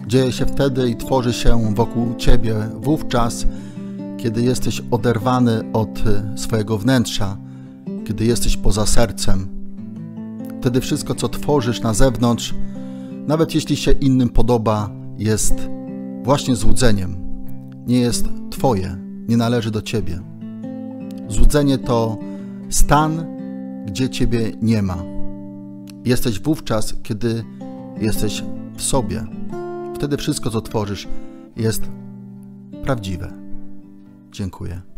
Dzieje się wtedy i tworzy się wokół Ciebie wówczas, kiedy jesteś oderwany od swojego wnętrza, kiedy jesteś poza sercem. Wtedy wszystko, co tworzysz na zewnątrz, nawet jeśli się innym podoba, jest właśnie złudzeniem. Nie jest Twoje, nie należy do Ciebie. Złudzenie to stan, gdzie Ciebie nie ma. Jesteś wówczas, kiedy jesteś w sobie. Wtedy wszystko, co tworzysz, jest prawdziwe. Dziękuję.